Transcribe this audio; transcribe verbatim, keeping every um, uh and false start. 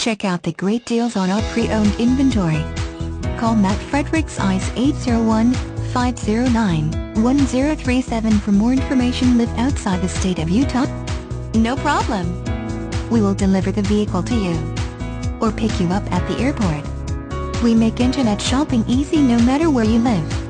Check out the great deals on our pre-owned inventory. Call Matt Fredericks eyes eight zero one, five zero nine, one zero three seven for more information. Live outside the state of Utah? No problem. We will deliver the vehicle to you or pick you up at the airport. We make internet shopping easy no matter where you live.